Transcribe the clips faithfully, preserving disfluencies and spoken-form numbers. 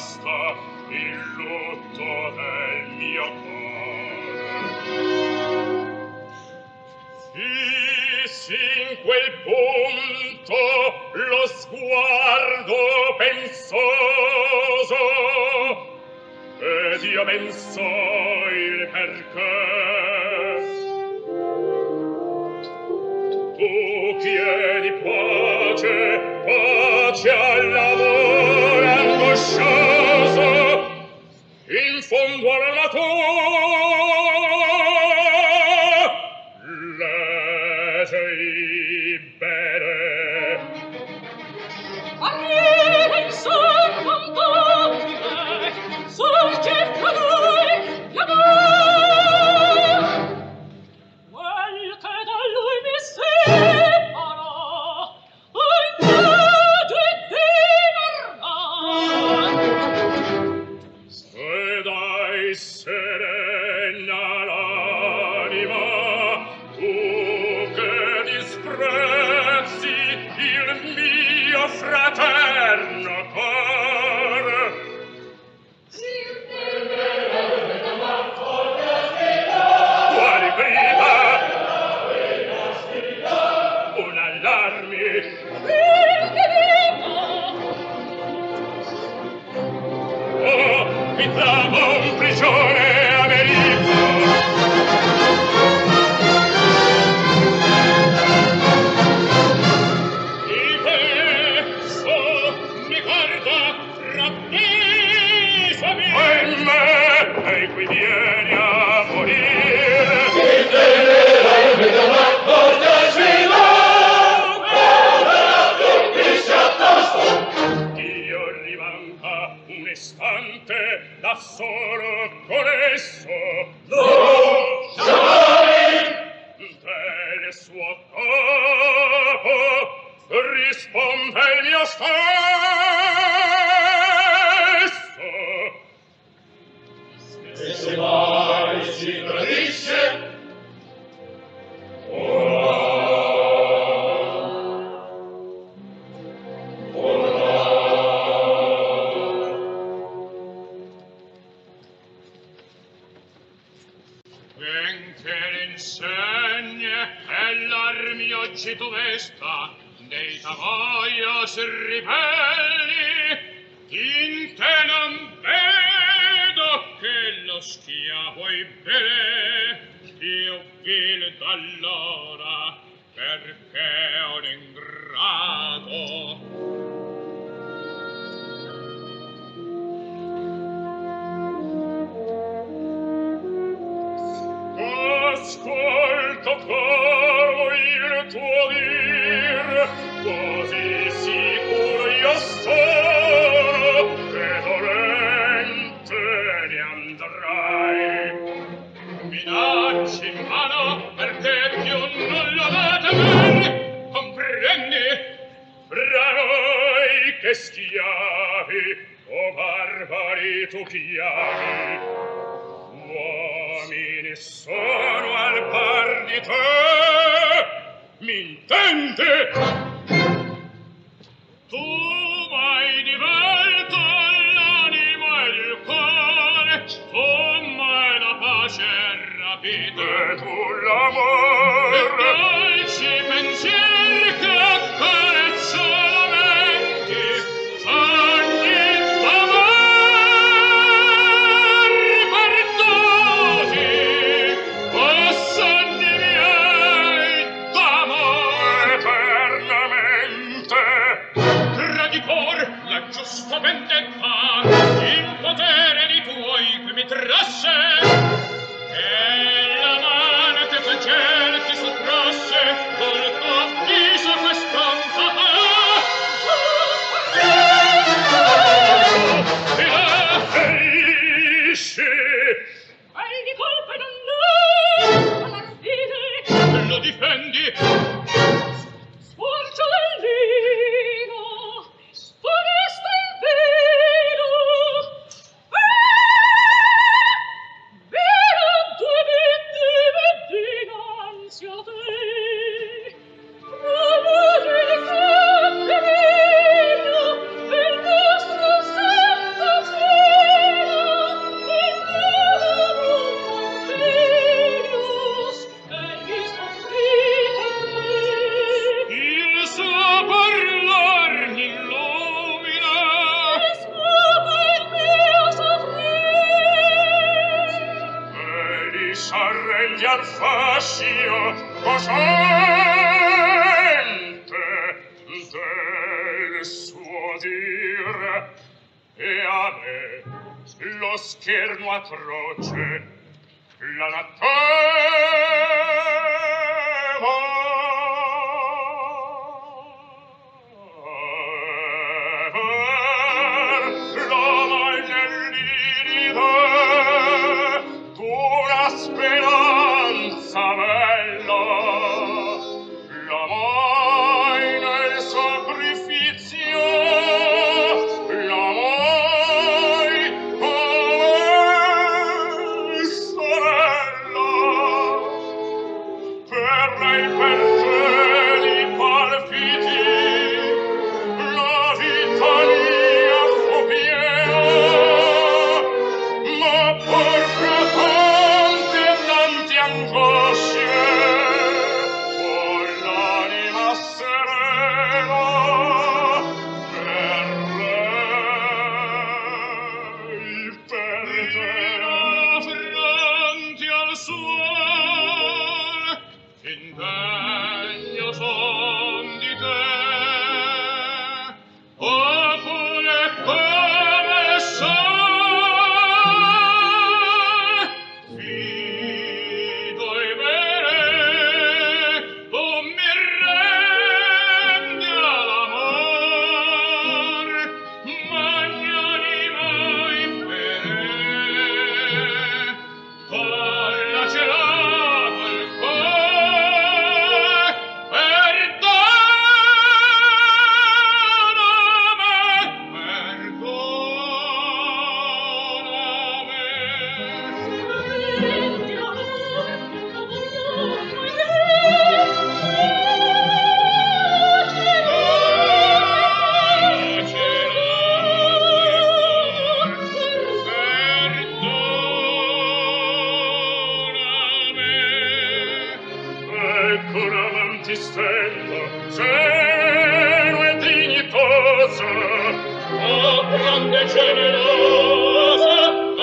basta il lutto del mio cuore. Fissi in quel punto lo sguardo pensoso, ed io ben so il perché. Tu chiedi pace, pace all'amore angoscioso, in fondo alla tua leggi bene. Arriva in son contabile, sorge fra noi l'amor, quel che da lui mi separa, invece di Se dai serena l'anima, tu che disprezzi il mio fraterno cor. Quali grida? Un allarme. Oh, mi trovo un prigione americo. Il peso mi guarda ravvisami. E me, e qui vieni a morire. Il tenere mi dà una cortesia, Dio rimanca un istante da solo con esso. Lo Schiavo del suo capo risponde il mio stesso. E se mai si tradisce, oggi tu vesta dei tavoios ribelli, in te non vedo che lo schiavo è bene, io vil d'allora perché un ingrato. Ascolto caro il tuo dir, così sicuro io sono che dolente ne andrai. Minacci in mano perché più non lo date bene, comprendi? Fra noi che schiavi o barbari tu chiami, uomini sono al par di te, mi intendi? Tu m'hai divelto l'anima e il cuore, tu m'hai la pace rapita, e tu l'amore, e dolci pensieri che accarezzo la mente, ogni la giusta vendetta, il potere di tuoi che mi trasse, e la mano che facel ti sottrasse, col tuo viso quest'onta. E la ferisci, e di colpe non lo, ma l'arfide lo difendi. Sporgia il vino, foresta il vino, ah! al fascio cosciente del suo dire, e a me lo scherno atroce l'anatema l'uomo nell'iride d'una speranza bella, l'amai nel sacrificio, l'amai come sorella, per lei per cieli palpiti la vita mia fu piena, ma porca tante tanti angosce con l'anima serena per lei, per te affronti al suo indegno son di te, oppure come sei fido e bene, tu mi rendi all'amor magnanimo in bene, colla celato il cuore, perdonami, ecco l'avanti stella, sereno e dignitosa, oh grande e generosa,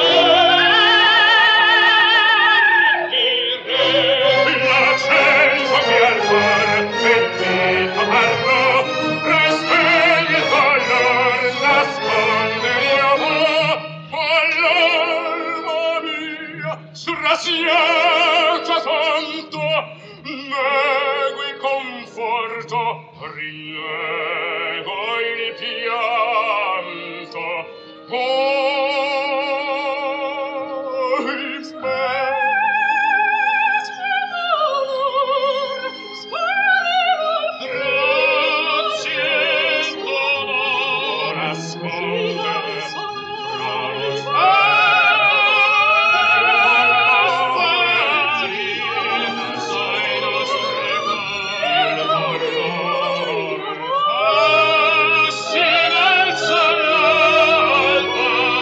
l'accento che al cuore pentito parlò, resta il dolor nasconde io vo, all'alma mia srasiata tanto, nego il conforto, rinego il pianto, oh, il silenzio all'alba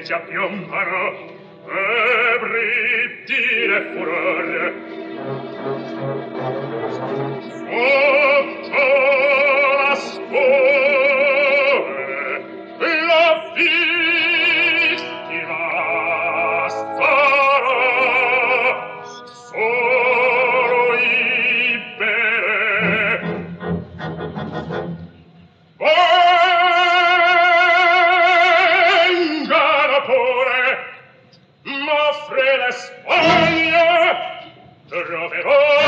ci appiombano e brittine furore. Sotto la scuole la vittima starà solo ibere. Vengano pure, m'offre la Spagna, troverò